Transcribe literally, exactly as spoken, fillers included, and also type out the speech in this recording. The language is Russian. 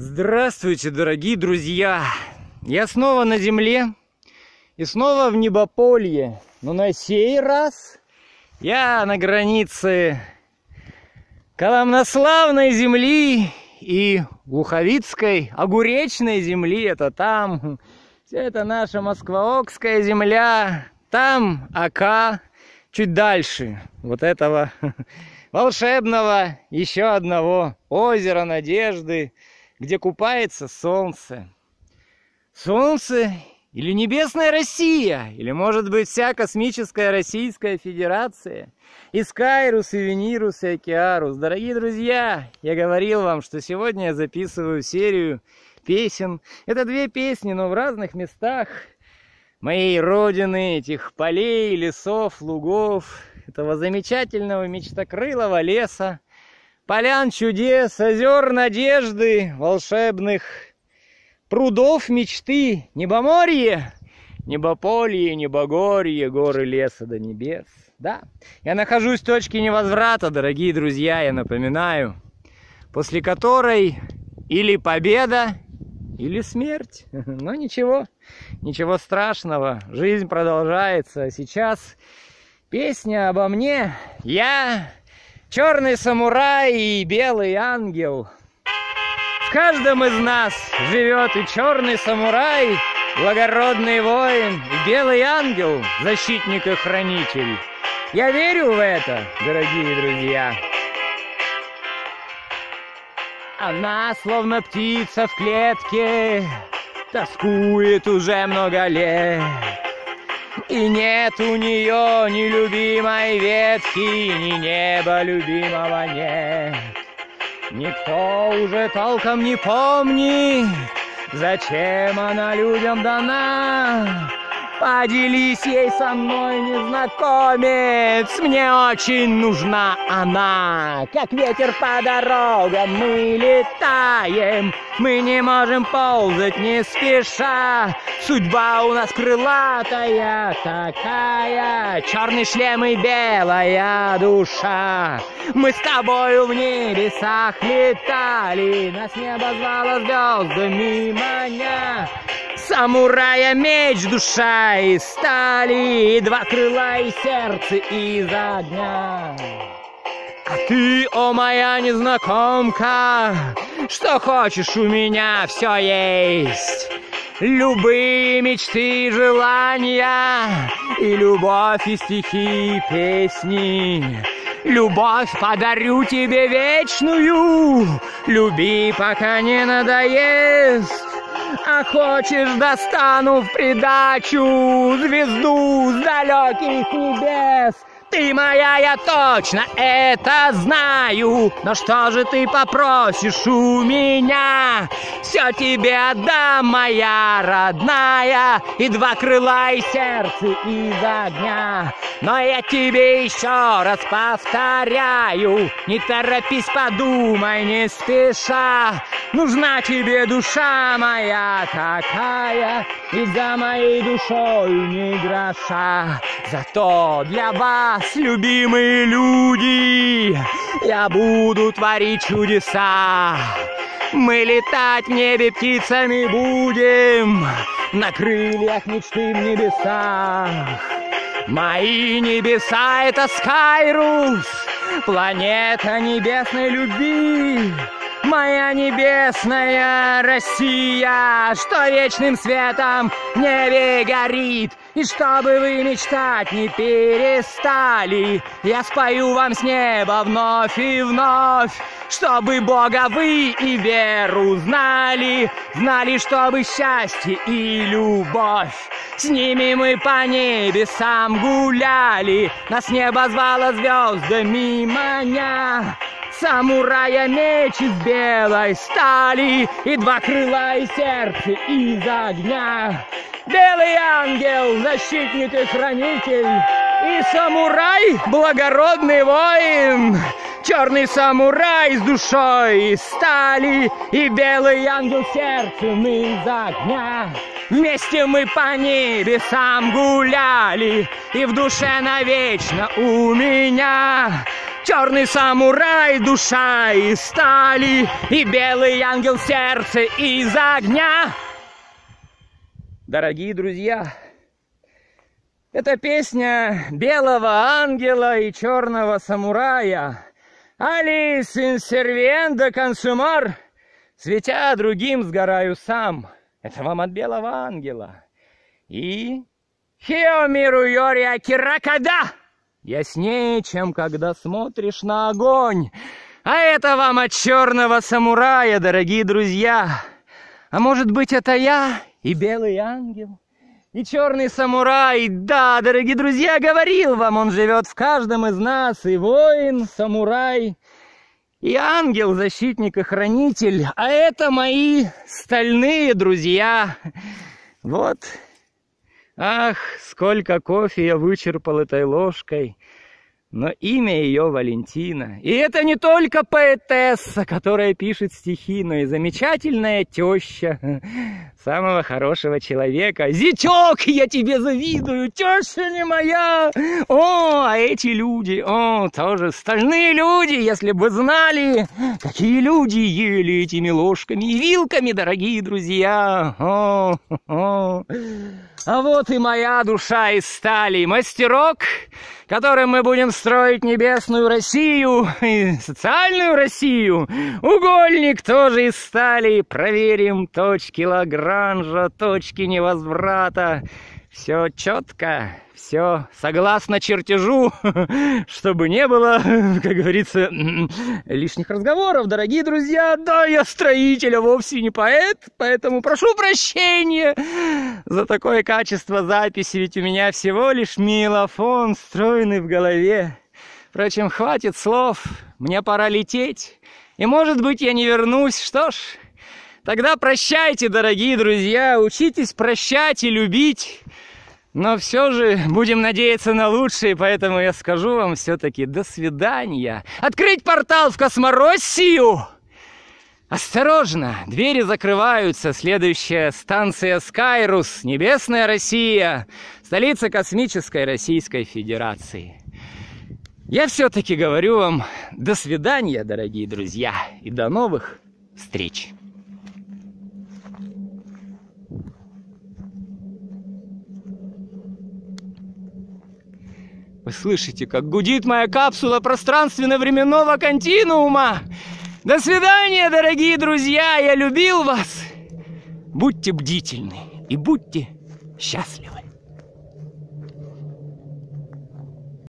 Здравствуйте, дорогие друзья! Я снова на земле и снова в небополье, но на сей раз я на границе Коломнославной земли и Луховицкой огуречной земли. Это там, все это наша Москва-Окская земля, там Ока, чуть дальше вот этого волшебного еще одного озера Надежды, где купается солнце. Солнце или небесная Россия, или, может быть, вся космическая Российская Федерация. Искайрус, и Венирус, и Океарус. Дорогие друзья, я говорил вам, что сегодня я записываю серию песен. Это две песни, но в разных местах моей родины, этих полей, лесов, лугов, этого замечательного мечтокрылого леса, полян чудес, озер надежды, волшебных прудов мечты, небоморье, небополье, небогорье, горы леса до небес. Да, я нахожусь в точке невозврата, дорогие друзья, я напоминаю, после которой или победа, или смерть. Но ничего, ничего страшного, жизнь продолжается. А сейчас песня обо мне. Я черный самурай и белый ангел. В каждом из нас живет и черный самурай, благородный воин, и белый ангел, защитник и хранитель. Я верю в это, дорогие друзья. Она, словно птица в клетке, тоскует уже много лет. И нет у нее ни любимой ветки, ни неба любимого нет. Никто уже толком не помнит, зачем она людям дана. Поделись ей со мной, незнакомец, мне очень нужна она. Как ветер по дорогам мы летаем, мы не можем ползать не спеша. Судьба у нас крылатая такая, черный шлем и белая душа. Мы с тобою в небесах летали, нас небо звало звездами маня. Самурая меч, душа из стали, и два крыла и сердце из огня. А ты, о моя незнакомка, что хочешь у меня все есть. Любые мечты и желания, и любовь, и стихи, и песни. Любовь подарю тебе вечную, люби, пока не надоест. А хочешь, достану в придачу звезду с далеких небес. Ты моя, я точно это знаю. Но что же ты попросишь у меня? Все тебе отдам, моя родная, и два крыла, и сердце из огня. Но я тебе еще раз повторяю, не торопись, подумай не спеша. Нужна тебе душа моя такая, и за моей душой не гроша. Зато для вас, любимые люди, я буду творить чудеса. Мы летать в небе птицами будем, на крыльях мечты в небесах. Мои небеса — это Скайрус, планета небесной любви. Моя небесная Россия, что вечным светом в небе горит. И чтобы вы мечтать не перестали, я спою вам с неба вновь и вновь. Чтобы Бога вы и веру знали, знали, чтобы счастье и любовь. С ними мы по небесам гуляли, нас небо звало звездами маня. Самурая меч из белой стали, и два крыла и сердце из огня. Белый ангел, защитник и хранитель, и самурай, благородный воин. Черный самурай с душой из стали, и белый ангел сердцем из огня. Вместе мы по небесам гуляли, и в душе навечно у меня Черный самурай, душа из стали, и белый ангел, сердце из огня. Дорогие друзья, это песня белого ангела и черного самурая. Алис инсервиенда консумар, светя другим сгораю сам. Это вам от белого ангела. И хиомиру йори акиракада, яснее, чем когда смотришь на огонь. А это вам от черного самурая, дорогие друзья. А может быть, это я и белый ангел, и черный самурай? Да, дорогие друзья, говорил вам, он живет в каждом из нас. И воин, самурай, и ангел, защитник и хранитель. А это мои стальные друзья. Вот. Ах, сколько кофе я вычерпал этой ложкой. Но имя ее Валентина. И это не только поэтесса, которая пишет стихи, но и замечательная теща самого хорошего человека. Зятек, я тебе завидую, теща не моя. О, а эти люди, о, тоже стальные люди, если бы знали, какие люди ели этими ложками и вилками, дорогие друзья. О, о. А вот и моя душа из стали, мастерок, которым мы будем строить небесную Россию и социальную Россию. Угольник тоже из стали. Проверим точки Лагранжа, точки невозврата. Все четко, все согласно чертежу, чтобы не было, как говорится, лишних разговоров. Дорогие друзья, да, я строитель, а вовсе не поэт, поэтому прошу прощения за такое качество записи, ведь у меня всего лишь мелофон, встроенный в голове. Впрочем, хватит слов, мне пора лететь, и, может быть, я не вернусь. Что ж, тогда прощайте, дорогие друзья, учитесь прощать и любить. Но все же будем надеяться на лучшее, поэтому я скажу вам все-таки до свидания. Открыть портал в Космороссию! Осторожно, двери закрываются. Следующая станция Скайрус, Небесная Россия, столица космической Российской Федерации. Я все-таки говорю вам до свидания, дорогие друзья, и до новых встреч. Вы слышите, как гудит моя капсула пространственно-временного континуума? До свидания, дорогие друзья! Я любил вас! Будьте бдительны и будьте счастливы!